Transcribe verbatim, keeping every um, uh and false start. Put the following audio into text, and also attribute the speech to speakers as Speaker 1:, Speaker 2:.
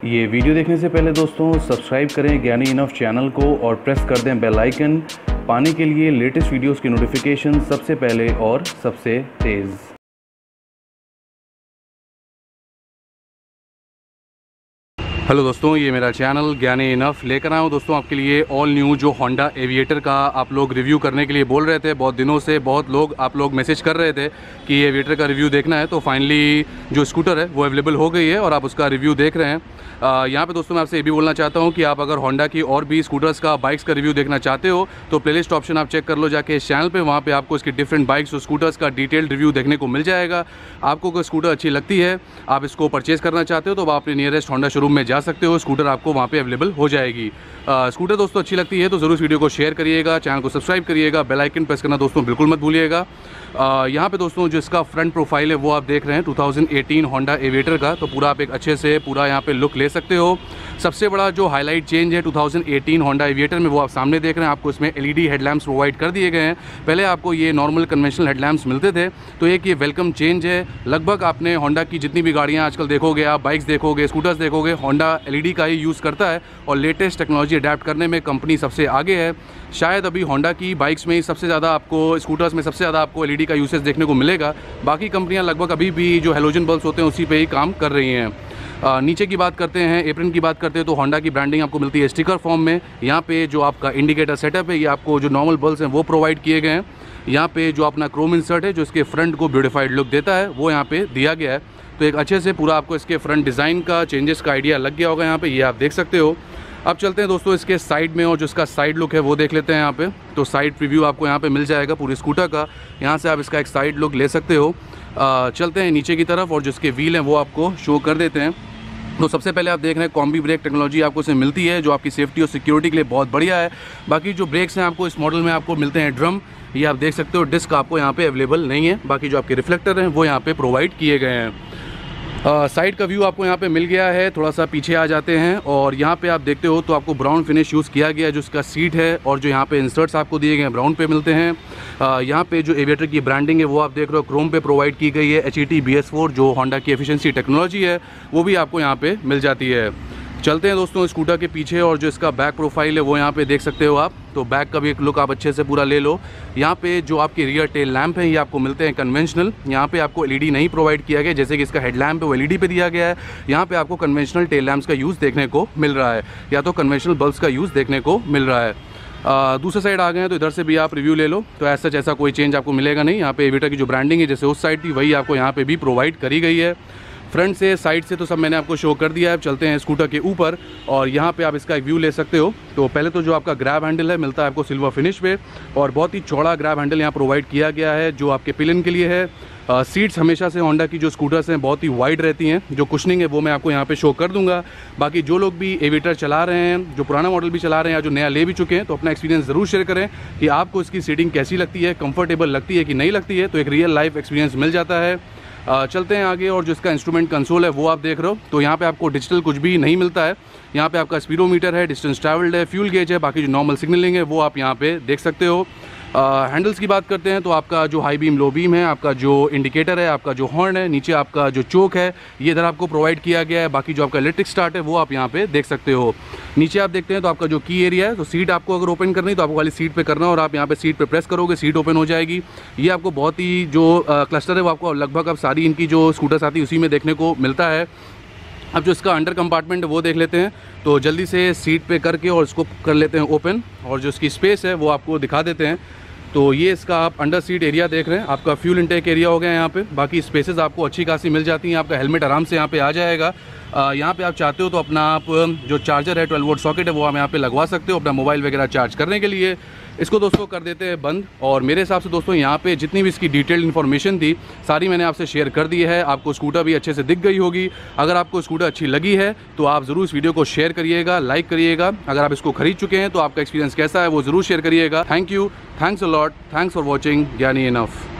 Speaker 1: ये वीडियो देखने से पहले दोस्तों सब्सक्राइब करें ज्ञानी इनफ चैनल को और प्रेस कर दें बेल आइकन पाने के लिए लेटेस्ट वीडियोस की नोटिफिकेशन सबसे पहले और सबसे तेज़। हेलो दोस्तों, ये मेरा चैनल ज्ञानी इनफ लेकर आया हूँ दोस्तों आपके लिए ऑल न्यू जो होंडा एविएटर का आप लोग रिव्यू करने के लिए बोल रहे थे। बहुत दिनों से बहुत लोग आप लोग मैसेज कर रहे थे कि ये एविएटर का रिव्यू देखना है, तो फाइनली जो स्कूटर है वो अवेलेबल हो गई है और आप उसका रिव्यू देख रहे हैं। यहाँ पे दोस्तों मैं आपसे ये भी बोलना चाहता हूँ कि आप अगर होंडा की और भी स्कूटर्स का बाइक्स का रिव्यू देखना चाहते हो तो प्लेलिस्ट ऑप्शन आप चेक कर लो जाके इस चैनल पे। वहाँ पे आपको इसकी डिफरेंट बाइक्स और स्कूटर्स का डिटेल्ड रिव्यू देखने को मिल जाएगा। आपको कोई स्कूटर अच्छी लगती है, आप इसको परचेज़ करना चाहते हो तो आप अपने नियरेस्ट होंडा शोरूम में जा सकते हो, स्कूटर आपको वहाँ पे अवेलेबल हो जाएगी। आ, स्कूटर दोस्तों अच्छी लगती है तो ज़रूर वीडियो को शेयर करिएगा, चैनल को सब्सक्राइब करिएगा, बेल आइकन प्रेस करना दोस्तों बिल्कुल मत भूलिएगा। यहाँ पे दोस्तों जो इसका फ्रंट प्रोफाइल है वो आप देख रहे हैं two thousand eighteen Honda Aviator का, तो पूरा आप एक अच्छे से पूरा यहाँ पे लुक ले सकते हो। सबसे बड़ा जो हाईलाइट चेंज है two thousand eighteen Honda Aviator में वो आप सामने देख रहे हैं। आपको इसमें एलईडी हेडलैम्प्स प्रोवाइड कर दिए गए हैं। पहले आपको ये नॉर्मल कन्वेंशनल हेडलैम्प्स मिलते थे, तो एक ये वेलकम चेंज है। लगभग आपने होंडा की जितनी भी गाड़ियाँ आजकल देखोगे, आप बाइक्स देखोगे, स्कूटर्स देखोगे, होंडा एलईडी का ही यूज़ करता है और लेटेस्ट टेक्नोलॉजी अडेप्ट करने में कंपनी सबसे आगे है। शायद अभी होंडा की बाइक्स में ही सबसे ज़्यादा आपको, स्कूटर्स में सबसे ज़्यादा आपको एलईडी का यूसेज देखने को मिलेगा। बाकी कंपनियां लगभग अभी भी जो हेलोजन बल्ब्स होते हैं उसी पे ही काम कर रही हैं। आ, नीचे की बात करते हैं, एप्रन की बात करते हैं तो होंडा की ब्रांडिंग आपको मिलती है स्टिकर फॉर्म में। यहाँ पे जो आपका इंडिकेटर सेटअप है ये आपको जो नॉर्मल बल्ब्स हैं वो प्रोवाइड किए गए हैं। यहाँ पे जो अपना क्रोम इंसर्ट है जो इसके फ्रंट को ब्यूटीफाइड लुक देता है वो यहाँ पे दिया गया है। तो एक अच्छे से पूरा आपको इसके फ्रंट डिज़ाइन का चेंजेस का आइडिया लग गया होगा यहाँ पे, ये आप देख सकते हो। अब चलते हैं दोस्तों इसके साइड में और जो इसका साइड लुक है वो देख लेते हैं यहाँ पे। तो साइड प्रीव्यू आपको यहाँ पे मिल जाएगा पूरी स्कूटर का, यहाँ से आप इसका एक साइड लुक ले सकते हो। आ, चलते हैं नीचे की तरफ और जो इसके व्हील हैं वो आपको शो कर देते हैं। तो सबसे पहले आप देख रहे हैं कॉम्बी ब्रेक टेक्नोलॉजी आपको इसमें मिलती है जो आपकी सेफ्टी और सिक्योरिटी के लिए बहुत बढ़िया है। बाकी जो ब्रेक्स हैं आपको इस मॉडल में आपको मिलते हैं ड्रम, ये आप देख सकते हो। डिस्क आपको यहाँ पे अवेलेबल नहीं है। बाकी जो आपके रिफ्लेक्टर हैं वो यहाँ पे प्रोवाइड किए गए हैं। साइड का व्यू आपको यहाँ पे मिल गया है। थोड़ा सा पीछे आ जाते हैं और यहाँ पे आप देखते हो तो आपको ब्राउन फिनिश यूज़ किया गया है जो इसका सीट है, और जो यहाँ पे इंसर्ट्स आपको दिए गए हैं ब्राउन पे मिलते हैं। आ, यहाँ पे जो एविएटर की ब्रांडिंग है वो आप देख रहे हो क्रोम पे प्रोवाइड की गई है। H E T B S four जो होंडा की एफिशिएंसी टेक्नोलॉजी है वो भी आपको यहाँ पे मिल जाती है। चलते हैं दोस्तों स्कूटर के पीछे और जो इसका बैक प्रोफाइल है वो यहाँ पे देख सकते हो आप। तो बैक का भी एक लुक आप अच्छे से पूरा ले लो। यहाँ पे जो आपके रियर टेल लैंप हैं ये आपको मिलते हैं कन्वेंशनल। यहाँ पे आपको एलईडी नहीं प्रोवाइड किया गया, जैसे कि इसका हेडलैम्प है वो एलईडी पे दिया गया है। यहाँ पे आपको कन्वेंशनल टेल लैंप्स का यूज़ देखने को मिल रहा है, या तो कन्वेंशनल बल्ब्स का यूज़ देखने को मिल रहा है। आ, दूसरे साइड आ गए हैं तो इधर से भी आप रिव्यू ले लो। तो ऐसा जैसा कोई चेंज आपको मिलेगा नहीं। यहाँ पे एविएटर की जो ब्रांडिंग है जैसे उस साइड थी वही आपको यहाँ पे भी प्रोवाइड करी गई है। फ्रंट से साइड से तो सब मैंने आपको शो कर दिया है। चलते हैं स्कूटर के ऊपर और यहाँ पे आप इसका एक व्यू ले सकते हो। तो पहले तो जो आपका ग्रैब हैंडल है मिलता है आपको सिल्वर फिनिश पे, और बहुत ही चौड़ा ग्रैब हैंडल यहाँ प्रोवाइड किया गया है जो आपके पिलियन के लिए है। आ, सीट्स हमेशा से होंडा की जो स्कूटर्स हैं बहुत ही वाइड रहती हैं। जो कुशनिंग है वो मैं आपको यहाँ पे शो कर दूंगा। बाकी जो लोग भी एविएटर चला रहे हैं, जो पुराना मॉडल भी चला रहे हैं या जो नया ले भी चुके हैं, तो अपना एक्सपीरियंस ज़रूर शेयर करें कि आपको इसकी सीटिंग कैसी लगती है, कंफर्टेबल लगती है कि नहीं लगती है। तो एक रियल लाइफ एक्सपीरियंस मिल जाता है। आ, चलते हैं आगे और जो इसका इंस्ट्रूमेंट कंसोल है वो आप देख रहे हो। तो यहाँ पे आपको डिजिटल कुछ भी नहीं मिलता है। यहाँ पे आपका स्पीडोमीटर है, डिस्टेंस ट्रैवल्ड है, फ्यूल गेज है, बाकी जो नॉर्मल सिग्नलिंग है वो आप यहाँ पे देख सकते हो। हैंडल्स की बात करते हैं तो आपका जो हाई बीम लो बीम है, आपका जो इंडिकेटर है, आपका जो हॉर्न है, नीचे आपका जो चोक है ये इधर आपको प्रोवाइड किया गया है। बाकी जो आपका इलेक्ट्रिक स्टार्ट है वो आप यहाँ पे देख सकते हो। नीचे आप देखते हैं तो आपका जो की एरिया है, तो सीट आपको अगर ओपन करनी तो आपको वाली सीट पे करना और आप यहाँ पे सीट पे प्रेस करोगे सीट ओपन हो जाएगी। ये आपको बहुत ही जो क्लस्टर है वो आपको लगभग अब सारी इनकी जो स्कूटर्स आती है उसी में देखने को मिलता है। अब जो इसका अंडर कंपार्टमेंट है वो देख लेते हैं। तो जल्दी से सीट पे करके और इसको कर लेते हैं ओपन, और जो इसकी स्पेस है वो आपको दिखा देते हैं। तो ये इसका आप अंडर सीट एरिया देख रहे हैं। आपका फ्यूल इंटेक एरिया हो गया यहाँ पे। बाकी स्पेसेस आपको अच्छी खासी मिल जाती हैं। आपका हेलमेट आराम से यहाँ पे आ जाएगा। यहाँ पे आप चाहते हो तो अपना आप जो चार्जर है ट्वेल्व वोल्ट सॉकेट है वो आप यहाँ पे लगवा सकते हो अपना मोबाइल वगैरह चार्ज करने के लिए। इसको दोस्तों कर देते हैं बंद। और मेरे हिसाब से दोस्तों यहाँ पे जितनी भी इसकी डिटेल्ड इन्फॉर्मेशन थी सारी मैंने आपसे शेयर कर दी है। आपको स्कूटर भी अच्छे से दिख गई होगी। अगर आपको स्कूटर अच्छी लगी है तो आप ज़रूर इस वीडियो को शेयर करिएगा, लाइक करिएगा। अगर आप इसको खरीद चुके हैं तो आपका एक्सपीरियंस कैसा है वो ज़रूर शेयर करिएगा। Thank you, thanks a lot, thanks for watching ज्ञानी इनफ।